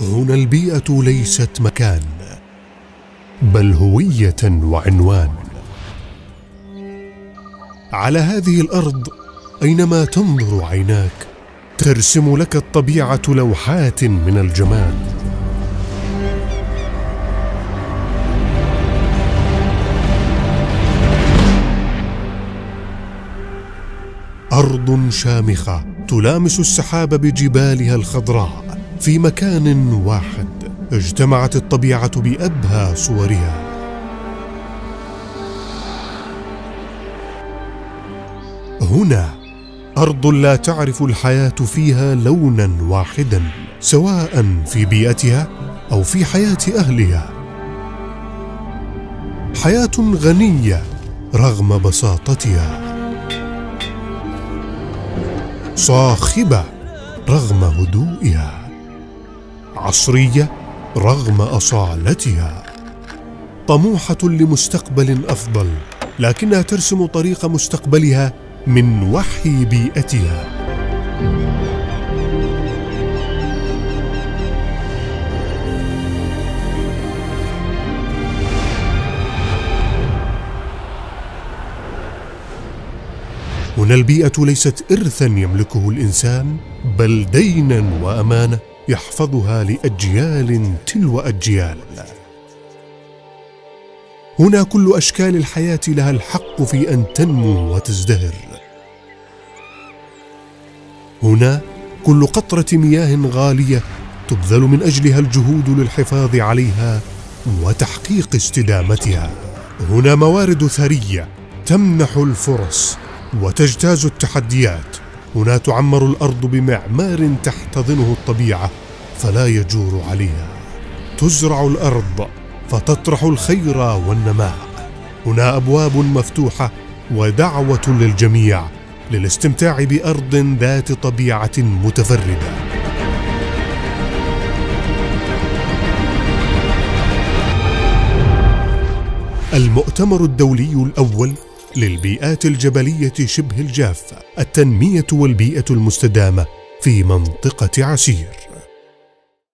هنا البيئة ليست مكان، بل هوية وعنوان. على هذه الأرض أينما تنظر عيناك ترسم لك الطبيعة لوحات من الجمال. أرض شامخة تلامس السحاب بجبالها الخضراء في مكان واحد، اجتمعت الطبيعة بأبهى صورها. هنا أرض لا تعرف الحياة فيها لونا واحدا، سواء في بيئتها أو في حياة أهلها. حياة غنية رغم بساطتها، صاخبة رغم هدوئها، عصرية رغم أصالتها، طموحة لمستقبل أفضل، لكنها ترسم طريق مستقبلها من وحي بيئتها. هنا البيئة ليست إرثا يملكه الإنسان، بل دينا وأمانة يحفظها لأجيال تلو أجيال. هنا كل أشكال الحياة لها الحق في أن تنمو وتزدهر. هنا كل قطرة مياه غالية تبذل من أجلها الجهود للحفاظ عليها وتحقيق استدامتها. هنا موارد ثرية تمنح الفرص وتجتاز التحديات. هنا تعمر الأرض بمعمار تحتضنه الطبيعة فلا يجور عليها. تزرع الأرض فتطرح الخير والنماء. هنا أبواب مفتوحة ودعوة للجميع للاستمتاع بأرض ذات طبيعة متفردة. المؤتمر الدولي الأول للبيئات الجبلية شبه الجافة، التنمية والبيئة المستدامة في منطقة عسير.